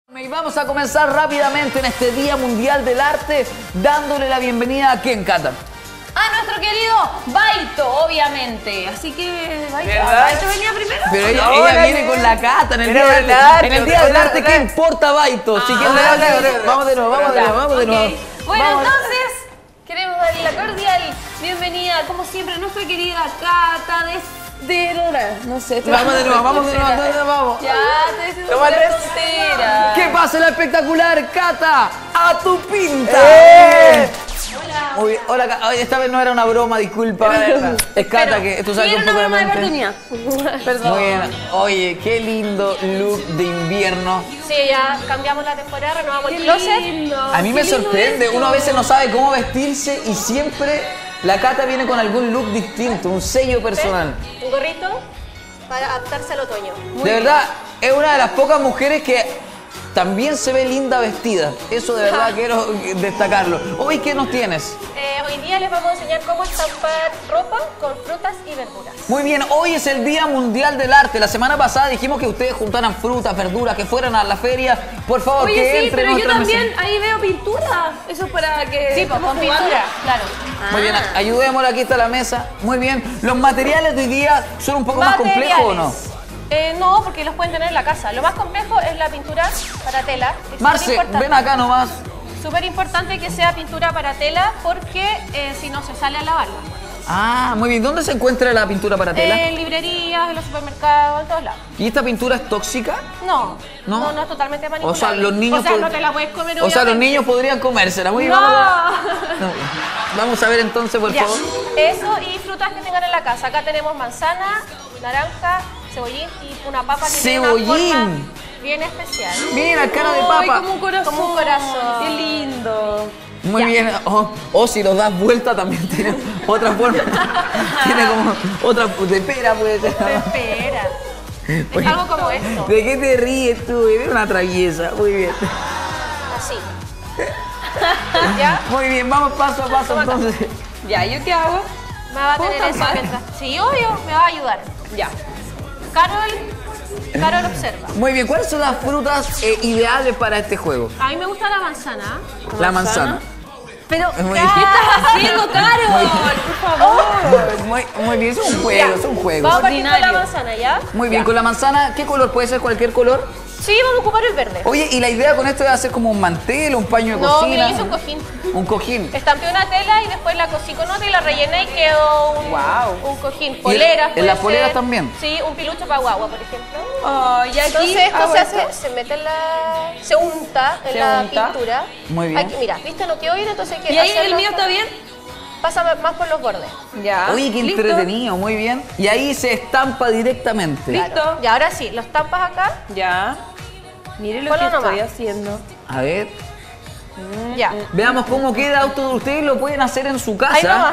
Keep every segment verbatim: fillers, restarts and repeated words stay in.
Y vamos a comenzar rápidamente en este Día Mundial del Arte, dándole la bienvenida a quién, Cata. A nuestro querido Baito, obviamente. Así que, Baito, ¿Baito venía primero? Pero ella, Ahora ella viene sí. con la Cata en el Pero Día del verdad, Arte. En el Día del verdad, Arte, ¿qué verdad. importa Baito? Si Ah, quieren verdad, darle- verdad. Vamos de nuevo, vamos de nuevo, vamos de Ok. nuevo. Bueno, Vamos. entonces, queremos darle la cordial bienvenida, como siempre, a nuestra querida Cata de... de no sé. Vamos de nuevo, vamos de nuevo, vamos de nuevo, vamos. Ya, te diciendo Toma una tres. tontera. ¿Qué pasa, la espectacular Cata? ¡A tu pinta! ¡Eh! Hola. Muy bien. Hola, Cata. Ay, esta vez no era una broma, disculpa. Es Cata, Pero, que tú sabes sí, que un era poco de una broma de mente. oportunidad. Perdón. Muy bien. Oye, qué lindo look de invierno. Sí, ya cambiamos la temporada, renovamos el closet. Lindo. A mí me Qué lindo sorprende, esto. uno a veces no sabe cómo vestirse y siempre la Cata viene con algún look distinto, un sello personal. Un gorrito para adaptarse al otoño. De verdad, es una de las pocas mujeres que también se ve linda vestida. Eso de verdad quiero destacarlo. Hoy, ¿qué nos tienes? Eh, hoy día les vamos a enseñar cómo estampar ropa con frutas y verduras. Muy bien, hoy es el Día Mundial del Arte. La semana pasada dijimos que ustedes juntaran frutas, verduras, que fueran a la feria. Por favor, Oye, que sí, entren pero yo nuestra también mesa. ahí veo pintura. Eso es para que... Sí, pues, estemos con jugando. pintura, claro. Muy bien, ayudémosle, aquí está la mesa. Muy bien, ¿los materiales de hoy día son un poco más complejos o no? Materiales. Eh, no, porque los pueden tener en la casa. Lo más complejo es la pintura para tela. Es Marce, superimportante. ven acá nomás. Súper importante que sea pintura para tela porque eh, si no se sale a lavarla. Ah, muy bien. ¿Dónde se encuentra la pintura para tela? En librerías, en los supermercados, en todos lados. ¿Y esta pintura es tóxica? No, ¿No? no, no, es totalmente O manipulable. sea, los niños... O sea, pod- no te la puedes comer, O sea, los obviamente. niños podrían comérsela. Muy bien, No. vamos a ver. No. Vamos a ver entonces, por Ya, favor. eso y frutas que tengan en la casa. Acá tenemos manzana, naranja, cebollín y una papa que tiene una Cebollín. forma bien especial. Mira, cara de Ay, papa. como un corazón. Como un corazón. Qué lindo. Muy Ya. bien. O o si lo das vuelta también tiene otra forma. Tiene como otra... De pera puede ser. Espera. Es Oye, algo como esto. ¿De qué te ríes tú? Eres una traviesa. Muy bien. Así. ¿Ya? Muy bien, vamos paso a paso Toma acá. entonces. Ya, ¿yo qué hago? Me va a ¿Puedo tener eso tapar? mientras. Sí, obvio, me va a ayudar. Ya. Carol, Carol observa. Muy bien, ¿cuáles son las frutas eh, ideales para este juego? A mí me gusta la manzana. La manzana. Pero, Muy ¿qué bien. estás haciendo, Carol? Por favor. Muy, muy bien, es un juego, es un juego. Vamos a partir con la Ordinario. manzana, ¿ya? Muy bien, con la manzana, ¿qué color? ¿Puede ser cualquier color? Sí, vamos a ocupar el verde. Oye, y la idea con esto es hacer como un mantel, un paño de No, cocina. mira, hice un cojín. Un cojín. Estampé una tela y después la cosí con otra y la rellené y quedó un, Guau. un cojín. Poleras, en puede las poleras ser. también? Sí, un pilucho para guagua, por ejemplo. Ay, y aquí Entonces esto hago se esto. hace, se mete en la... se unta en Se la unta. pintura. Muy bien. Aquí, mira, ¿viste? No quedó bien, entonces hay que ¿Y ahí hacerlo el mío hasta- está bien? Pasa más por los bordes. Ya. Oye, qué ¿Listo? entretenido, muy bien. Y ahí se estampa directamente. Listo. Y ahora sí, los tampas acá. Ya. Mire lo Ponlo que estoy nomás. haciendo. A ver, Ya. veamos cómo queda auto. Ustedes lo pueden hacer en su Ahí casa. nomás.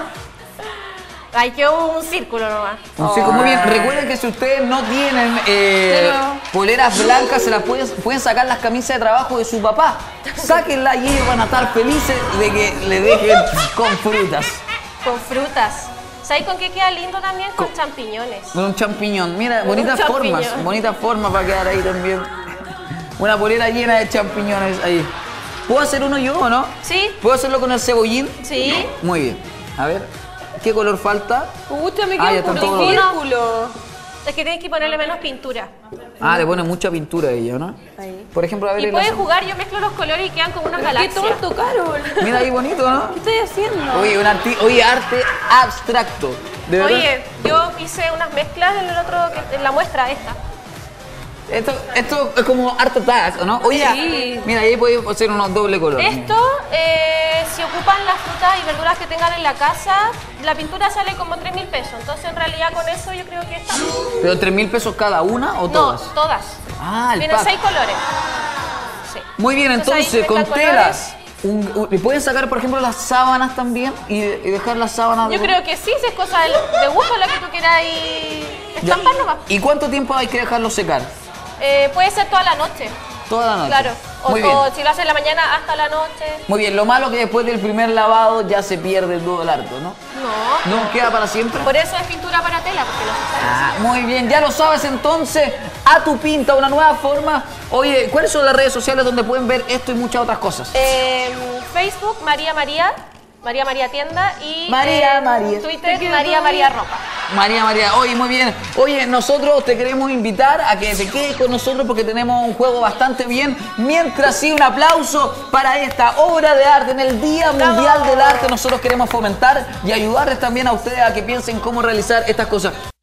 Ahí quedó un círculo nomás. Un circo, muy bien. Recuerden que si ustedes no tienen eh, Pero- poleras blancas, se las pueden, pueden sacar las camisas de trabajo de su papá. Sáquenla y ellos van a estar felices de que le dejen con frutas. Con frutas. ¿Sabes con qué queda lindo también? Con champiñones. Con un champiñón. Mira, Un bonitas champiñón. formas. Bonitas formas para quedar ahí también. Una polera llena de champiñones ahí. ¿Puedo hacer uno yo o no? ¿Sí? ¿Puedo hacerlo con el cebollín? Sí. Muy bien. A ver, ¿qué color falta? Pucha, me Ah, ya queda están un todos los- círculo. Es que tienes que ponerle menos pintura. Ah, le pone mucha pintura a ella, ¿no? Ahí. Por ejemplo, a ver Y el puedes azul. jugar, yo mezclo los colores y quedan como una Qué galaxia. tonto, Carol. Mira ahí bonito, ¿no? ¿Qué estoy haciendo? Oye, un arti- Oye, arte abstracto. ¿De verdad? Oye, yo hice unas mezclas en el otro, en la muestra esta. Esto, esto es como art attack, ¿no? Oye, Sí. mira, ahí podemos hacer unos doble color. Esto, eh, si ocupan las frutas y verduras que tengan en la casa, la pintura sale como tres mil pesos. Entonces, en realidad, con eso yo creo que está. ¿Pero tres mil pesos cada una o No, todas? todas. Ah, el Tienen pack. seis colores. Sí. Muy bien, Entonces, entonces, ahí con mezclan telas. Un- un- ¿Y pueden sacar, por ejemplo, las sábanas también? Y, y dejar las sábanas... Yo de- creo que sí, si es cosa de, de gusto lo que tú quieras y Ya. estampar nomás. ¿Y cuánto tiempo hay que dejarlo secar? Eh, puede ser toda la noche. Toda la noche. Claro. O, Muy bien. o si lo haces en la mañana hasta la noche. Muy bien, lo malo es que después del primer lavado ya se pierde todo el arte, ¿no? No. ¿No queda para siempre? Por eso es pintura para tela, porque no se sale. Ah, muy bien, ya lo sabes entonces. a tu pinta, una nueva forma. Oye, ¿cuáles son las redes sociales donde pueden ver esto y muchas otras cosas? Eh, Facebook, María María, María María Tienda y María eh, María. Twitter, María María Ropa. María, María, oye, muy bien. Oye, nosotros te queremos invitar a que te quedes con nosotros porque tenemos un juego bastante bien. Mientras sí, un aplauso para esta obra de arte en el Día Mundial del Arte. Nosotros queremos fomentar y ayudarles también a ustedes a que piensen cómo realizar estas cosas.